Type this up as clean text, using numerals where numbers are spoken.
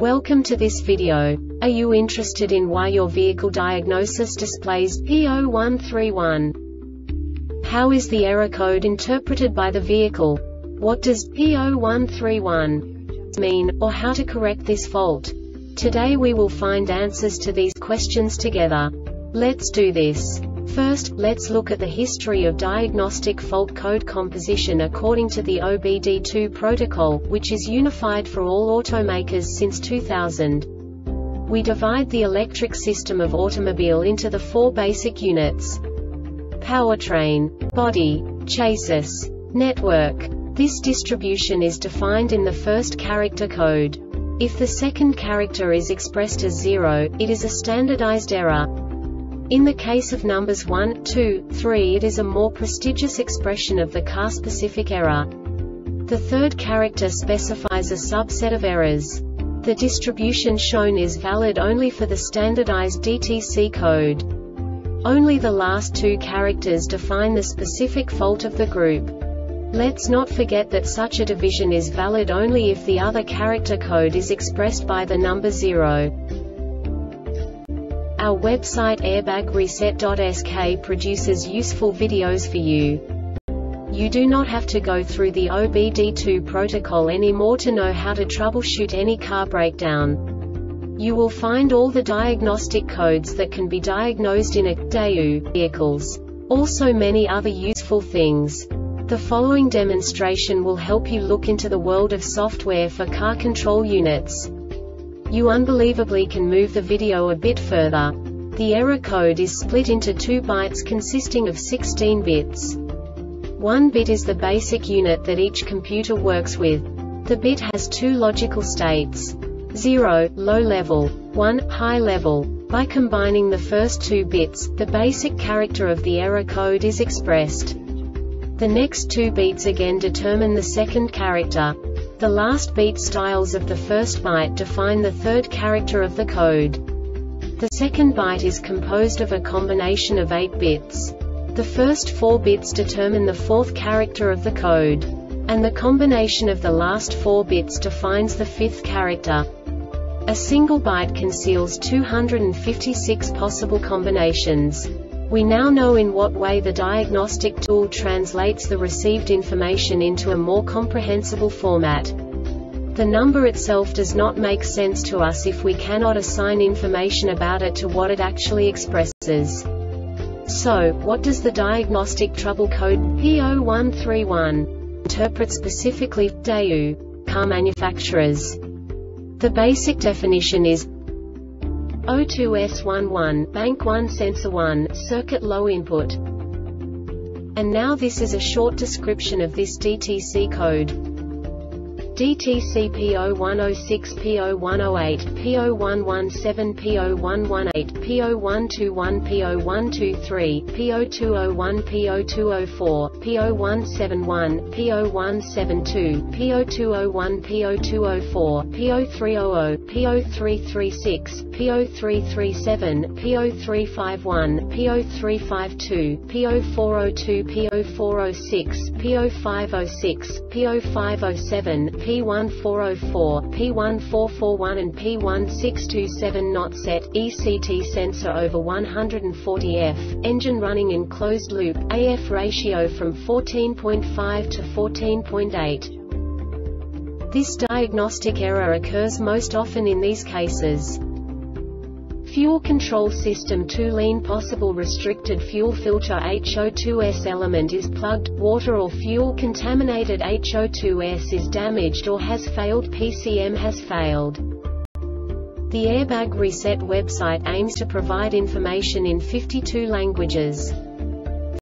Welcome to this video. Are you interested in why your vehicle diagnosis displays P0131? How is the error code interpreted by the vehicle? What does P0131 mean, or how to correct this fault? Today we will find answers to these questions together. Let's do this. First, let's look at the history of diagnostic fault code composition according to the OBD2 protocol, which is unified for all automakers since 2000. We divide the electric system of automobile into the four basic units: powertrain, body, chassis, network. This distribution is defined in the first character code. If the second character is expressed as 0, it is a standardized error. In the case of numbers 1, 2, 3, it is a more prestigious expression of the car-specific error. The third character specifies a subset of errors. The distribution shown is valid only for the standardized DTC code. Only the last two characters define the specific fault of the group. Let's not forget that such a division is valid only if the other character code is expressed by the number 0. Our website airbagreset.sk produces useful videos for you. You do not have to go through the OBD2 protocol anymore to know how to troubleshoot any car breakdown. You will find all the diagnostic codes that can be diagnosed in a DAU vehicles. Also many other useful things. The following demonstration will help you look into the world of software for car control units. You unbelievably can move the video a bit further. The error code is split into 2 bytes consisting of 16 bits. 1 bit is the basic unit that each computer works with. The bit has 2 logical states: 0, low level, 1, high level. By combining the first 2 bits, the basic character of the error code is expressed. The next 2 beats again determine the second character. The last beat styles of the first byte define the third character of the code. The second byte is composed of a combination of 8 bits. The first 4 bits determine the fourth character of the code. And the combination of the last 4 bits defines the fifth character. A single byte conceals 256 possible combinations. We now know in what way the diagnostic tool translates the received information into a more comprehensible format. The number itself does not make sense to us if we cannot assign information about it to what it actually expresses. So, what does the diagnostic trouble code P0131 interpret specifically for DAU car manufacturers? The basic definition is O2S11, Bank 1 Sensor 1, Circuit Low Input. And now this is a short description of this DTC code. DTC P0106 P0108 P0117 P0118 P0121 P0123 P0201 P0204 P0171 P0172 P0201 P0204 P0300 P0336 P0337 P0351 P0352 P0402 P0406 P0506 P0507 P1404, P1441 and P1627. Not set, ECT sensor over 140 F, engine running in closed loop, AF ratio from 14.5 to 14.8. This diagnostic error occurs most often in these cases: fuel control system too lean, possible restricted fuel filter HO2S element is plugged, water or fuel contaminated HO2S is damaged or has failed, PCM has failed. The Airbag Reset website aims to provide information in 52 languages.